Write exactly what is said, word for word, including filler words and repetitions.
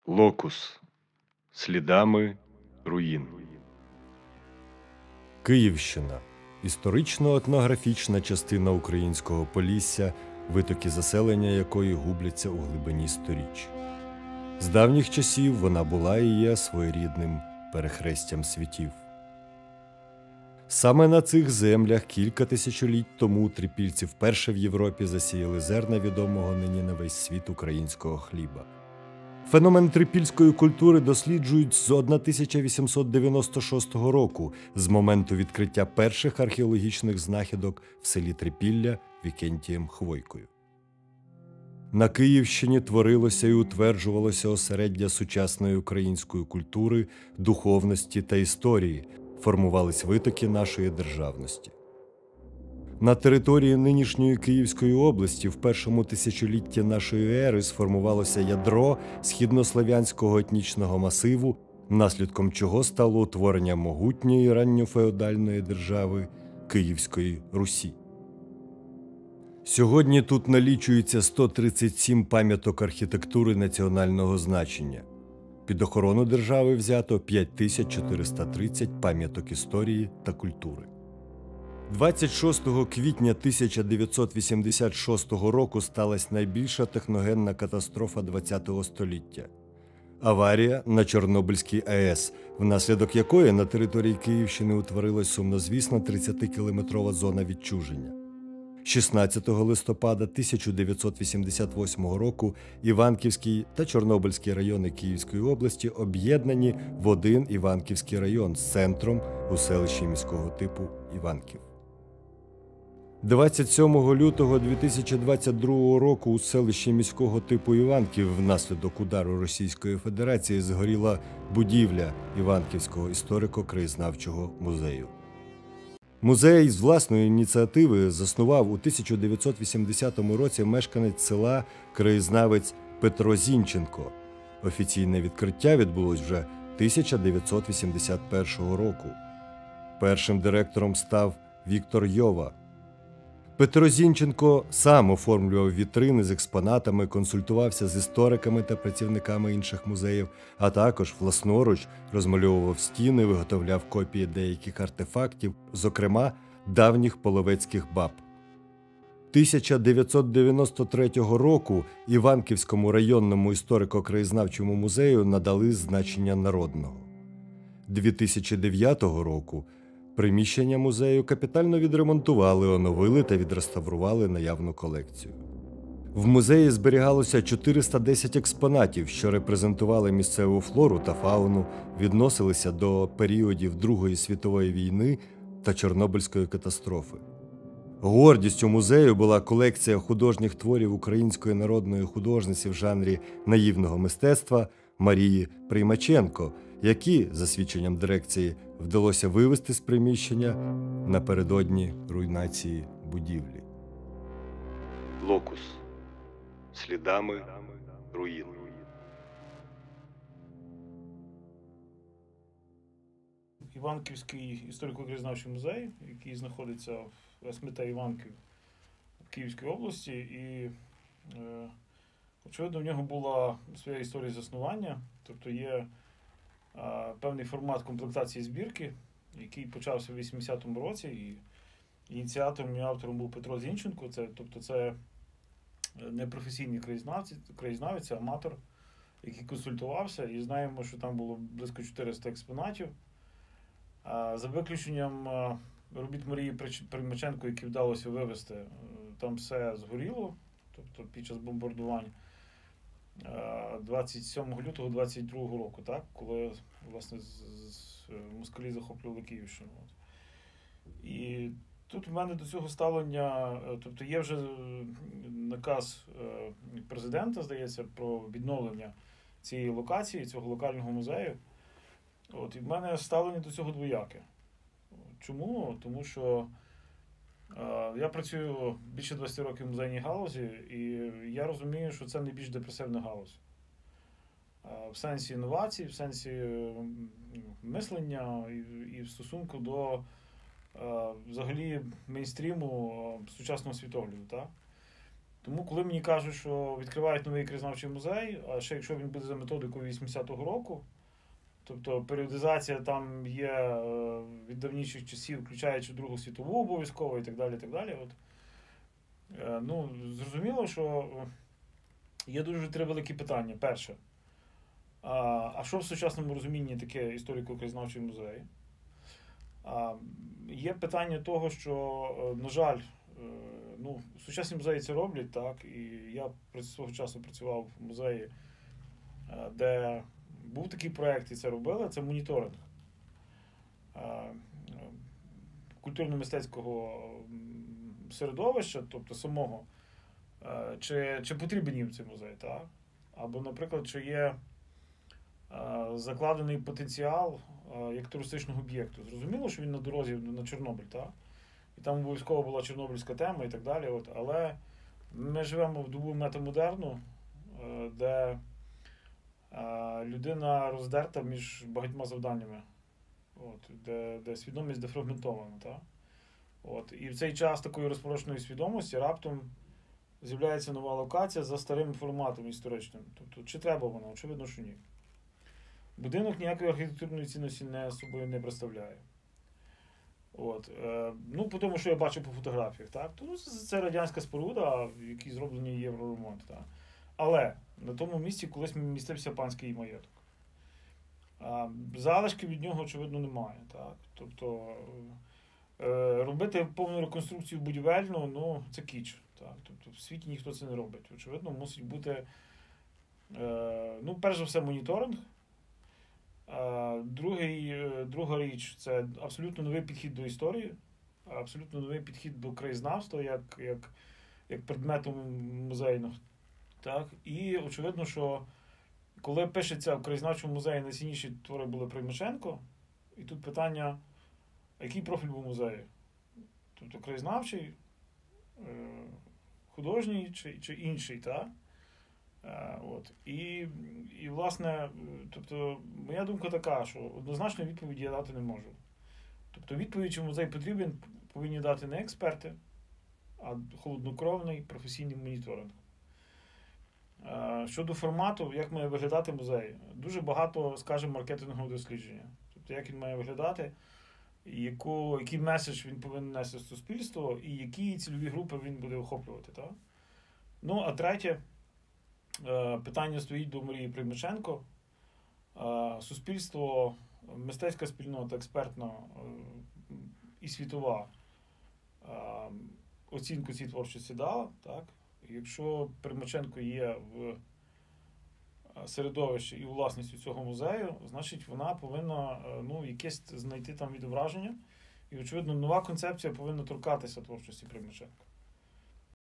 Локус. Слідами руїн. Київщина – історично-етнографічна частина українського Полісся, витоки заселення якої губляться у глибині сторіч. З давніх часів вона була і є своєрідним перехрестям світів. Саме на цих землях кілька тисячоліть тому трипільці вперше в Європі засіяли зерна відомого нині на весь світ українського хліба. Феномен трипільської культури досліджують з тисяча вісімсот дев'яносто шостого року, з моменту відкриття перших археологічних знахідок в селі Трипілля Вікентієм Хвойкою. На Київщині творилося і утверджувалося осереддя сучасної української культури, духовності та історії, формувались витоки нашої державності. На території нинішньої Київської області в першому тисячолітті нашої ери сформувалося ядро східнослов'янського етнічного масиву, наслідком чого стало утворення могутньої ранньофеодальної держави Київської Русі. Сьогодні тут налічується сто тридцять сім пам'яток архітектури національного значення. Під охорону держави взято п'ять тисяч чотириста тридцять пам'яток історії та культури. двадцять шостого квітня тисяча дев'ятсот вісімдесят шостого року сталася найбільша техногенна катастрофа ХХ століття – аварія на Чорнобильській АЕС, внаслідок якої на території Київщини утворилась сумнозвісна тридцятикілометрова зона відчуження. шістнадцятого листопада тисяча дев'ятсот вісімдесят восьмого року Іванківський та Чорнобильський райони Київської області об'єднані в один Іванківський район з центром у селищі міського типу Іванків. двадцять сьомого лютого дві тисячі двадцять другого року у селищі міського типу Іванків внаслідок удару Російської Федерації згоріла будівля Іванківського історико-краєзнавчого музею. Музей з власної ініціативи заснував у тисяча дев'ятсот вісімдесятому році мешканець села, краєзнавець Петро Зінченко. Офіційне відкриття відбулось вже тисяча дев'ятсот вісімдесят першого року. Першим директором став Віктор Йова. Петро Зінченко сам оформлював вітрини з експонатами, консультувався з істориками та працівниками інших музеїв, а також власноруч розмальовував стіни, виготовляв копії деяких артефактів, зокрема давніх половецьких баб. тисяча дев'ятсот дев'яносто третього року Іванківському районному історико-краєзнавчому музею надали значення народного. дві тисячі дев'ятого року приміщення музею капітально відремонтували, оновили та відреставрували наявну колекцію. В музеї зберігалося чотириста десять експонатів, що репрезентували місцеву флору та фауну, відносилися до періодів Другої світової війни та Чорнобильської катастрофи. Гордістю музею була колекція художніх творів української народної художниці в жанрі наївного мистецтва Марії Приймаченко, які, за свідченням дирекції, вдалося вивести з приміщення напередодні руйнації будівлі. Локус. Слідами руїн. Іванківський історико-краєзнавчий музей, який знаходиться в СМТ Іванків в Київській області, і, е, очевидно, в нього була своя історія заснування, тобто є е, певний формат комплектації збірки, який почався в вісімдесятому році, і ініціатором і автором був Петро Зінченко, це, тобто це не професійний краєзнавець, краєзнавець, а аматор, який консультувався, і знаємо, що там було близько чотириста експонатів. За виключенням робіт Марії Примаченко, які вдалося вивезти, там все згоріло, тобто під час бомбардувань двадцять сьомого лютого двадцять другого року, так, коли власне москалі захоплювали Київщину. І тут в мене до цього ставлення, тобто є вже наказ президента, здається, про відновлення цієї локації, цього локального музею. От, і в мене ставлення до цього двояке. Чому? Тому що е, я працюю більше двадцять років в музейній галузі, і я розумію, що це найбільш депресивна галузь. Е, в сенсі інновацій, в сенсі е, мислення і, і в стосунку до е, взагалі мейнстріму е, сучасного світогляду. Так? Тому, коли мені кажуть, що відкривають новий краєзнавчий музей, а ще якщо він буде за методикою вісімдесятого року, тобто періодизація там є е, від давніших часів, включаючи Другу світову обов'язково і так далі, і так далі. От. Е, ну, зрозуміло, що є дуже три великі питання. Перше, а, а що в сучасному розумінні таке історико-краєзнавчий музей? А, є питання того, що, на жаль, ну, сучасні музеї це роблять, так, і я свого часу працював в музеї, де був такий проєкт, і це робили, це моніторинг культурно-мистецького середовища, тобто самого, чи, чи потрібен їм цей музей, так? Або, наприклад, чи є закладений потенціал як туристичного об'єкту. Зрозуміло, що він на дорозі на Чорнобиль, так? І там обов'язково була чорнобильська тема і так далі. От. Але ми живемо в добу метамодерну, де людина роздерта між багатьма завданнями, от, де, де свідомість дефрагментована. Так? От. І в цей час такої розпорошеної свідомості раптом з'являється нова локація за старим форматом історичним. Тобто, чи треба вона? Очевидно, що ні. Будинок ніякої архітектурної цінності не собою не представляє. От. Е, ну, по тому, що я бачу по фотографіях, так? То, ну, це, це радянська споруда, в якій зроблені євроремонт. Так? Але на тому місці колись містився панський маєток. А, залишки від нього, очевидно, немає. Так? Тобто, е, робити повну реконструкцію будівельну, ну, це кіч. Так? Тобто, в світі ніхто це не робить. Очевидно, мусить бути, е, ну, перш за все, моніторинг. Другий, друга річ – це абсолютно новий підхід до історії, абсолютно новий підхід до краєзнавства як, як, як предмету музейного. Так? І очевидно, що коли пишеться в краєзнавчому музеї найцінніші твори були Приймаченко, і тут питання, який профіль був музею? Тобто краєзнавчий, художній чи, чи інший, так? От. І, і, власне, тобто, моя думка така, що однозначної відповіді я дати не можу. Тобто, відповідь, чи музей потрібен, повинні дати не експерти, а холоднокровний професійний моніторинг. Щодо формату, як має виглядати музей, дуже багато, скажімо, маркетингового дослідження. Тобто, як він має виглядати, яку, який меседж він повинен нести в суспільство, і які цільові групи він буде охоплювати. Так? Ну, а третє, питання стоїть до Марії Приймаченко. Суспільство, мистецька спільнота, експертна і світова оцінку цій творчості дала. Так? Якщо Приймаченко є в середовищі і у власності цього музею, значить вона повинна, ну, якесь знайти там відображення. І, очевидно, нова концепція повинна торкатися творчості Приймаченка.